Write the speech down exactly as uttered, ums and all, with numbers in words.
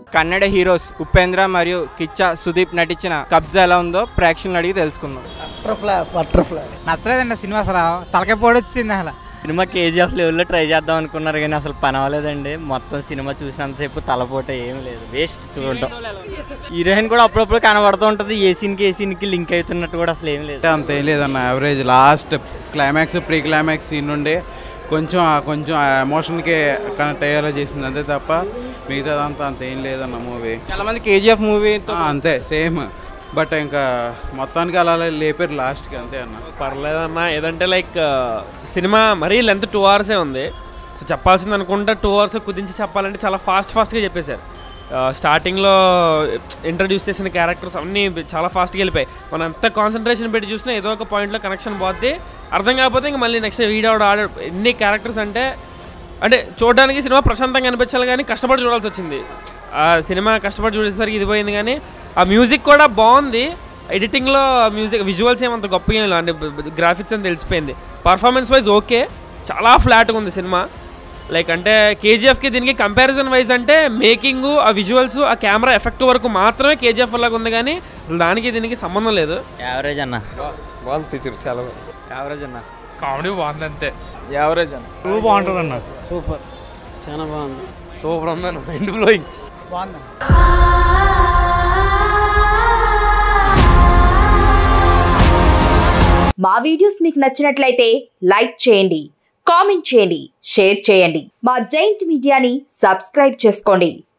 Kannada heroes Upendra మరియు కిచ్చా సుదీప్ నటించిన కబ్జా ఎలా ఉందో ప్రేక్షకులను అడిగి తెలుసుకుందాం. నచ్చలేదండి సినిమా, అసలు తలకాయ పొడొచ్చింది. అసలు సినిమా కేజీఎఫ్ లెవెల్లో ట్రై చేద్దాం అనుకున్నారు కానీ అసలు పని అవ్వలేదండి. మొత్తం సినిమా చూసినంతసేపు తలపోట ఏం లేదు, వేస్ట్ చూడటం. హీరోయిన్ కూడా అప్పుడప్పుడు కనబడుతూ ఉంటుంది, ఏ సీన్కి ఏ సీన్కి లింక్ అవుతున్నట్టు కూడా అసలు ఏం లేదు. అంతేం లేదన్న, average. Last climax pre climax scene నుండి కొంచెం కొంచెం ఎమోషన్కి కనెక్ట్ అయ్యేలా చేసింది అంతే తప్ప మిగతాదంతా అంత ఏం లేదన్న మూవీ. చాలా మంది కేజీఎఫ్ మూవీ అంతే సేమ్, బట్ ఇంకా మొత్తానికి అలా లేపారు లాస్ట్కి, అంతే అన్న. పర్లేదన్న, ఏదంటే లైక్ సినిమా మరీ లెంత్ టూ అవర్సే ఉంది. సో చెప్పాల్సింది అనుకుంటా టూ అవర్స్లో కుదించి చెప్పాలంటే చాలా ఫాస్ట్ ఫాస్ట్గా చెప్పేశారు. స్టార్టింగ్లో ఇంట్రడ్యూస్ చేసిన క్యారెక్టర్స్ అన్నీ చాలా ఫాస్ట్గా వెళ్ళిపోయాయి. మనం ఎంత కాన్సన్ట్రేషన్ పెట్టి చూసినా ఏదో ఒక పాయింట్లో కనెక్షన్ పోద్ది, అర్థం కాకపోతే ఇంకా మళ్ళీ నెక్స్ట్ వీడియో ఆర్డర్. ఎన్ని క్యారెక్టర్స్ అంటే అంటే చూడడానికి సినిమా ప్రశాంతంగా అనిపించాలి కానీ కష్టపడి చూడాల్సి వచ్చింది. ఆ సినిమా కష్టపడి చూసేసరికి ఇది పోయింది. కానీ ఆ మ్యూజిక్ కూడా బాగుంది, ఎడిటింగ్లో మ్యూజిక్ విజువల్స్ ఏమంత గొప్పగా ఏం అంటే గ్రాఫిక్స్ అని తెలిసిపోయింది. పర్ఫార్మెన్స్ వైజ్ ఓకే, చాలా ఫ్లాట్గా ఉంది సినిమా. లైక్ అంటే కేజీఎఫ్కి దీనికి కంపారిజన్ వైజ్ అంటే మేకింగ్, ఆ విజువల్స్, ఆ కెమెరా ఎఫెక్ట్ వరకు మాత్రమే కేజీఎఫ్ లాగా ఉంది కానీ దానికి దీనికి సంబంధం లేదు. యావరేజ్ అన్న, బాగుంది ఫీచర్, చాలా యావరేజ్ అన్న. కామెడీ బాగుంది అంతే, యావరేజ్ అన్న. నువ్వు బాగుంటుంది అన్న, సూపర్, చాలా బాగుంది, సూపర్ ఉందన్న, మైండ్ బ్లోయింగ్ బాగుంది. మా వీడియోస్ మీకు నచ్చినట్లయితే లైక్ చేయండి, కామెంట్ చేయండి, షేర్ చేయండి. మా జైంట్ మీడియాని సబ్స్క్రైబ్ చేసుకోండి.